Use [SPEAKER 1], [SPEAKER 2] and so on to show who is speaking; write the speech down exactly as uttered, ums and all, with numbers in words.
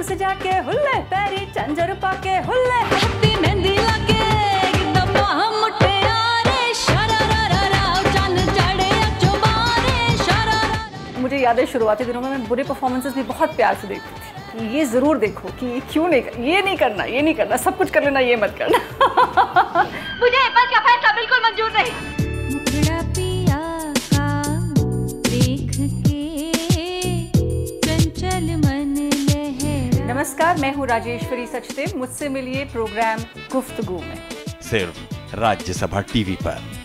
[SPEAKER 1] सजा के हुल्ले पैरी झंझर पाके हुल्ले हत्ती मेहंदी लाके एकदम हम मुटियारे शरारारा चन चढ़े चुबारे शरारारा। मुझे याद है शुरुआती दिनों में मैं बुरे परफॉर्मेंसेस भी बहुत प्यार से देखती थी। ये जरूर देखो कि क्यों नहीं, ये नहीं करना, ये नहीं करना, सब कुछ कर लेना, ये मत करना।
[SPEAKER 2] मुझे एप्पल का फैसला बिल्कुल मंजूर नहीं।
[SPEAKER 3] मुखड़ा पिया का देख के चंचल मन लहरा।
[SPEAKER 1] नमस्कार, मैं हूँ राजेश्वरी सचदेव। मुझसे मिलिए प्रोग्राम गुफ्तगू में,
[SPEAKER 4] सिर्फ राज्यसभा टीवी पर।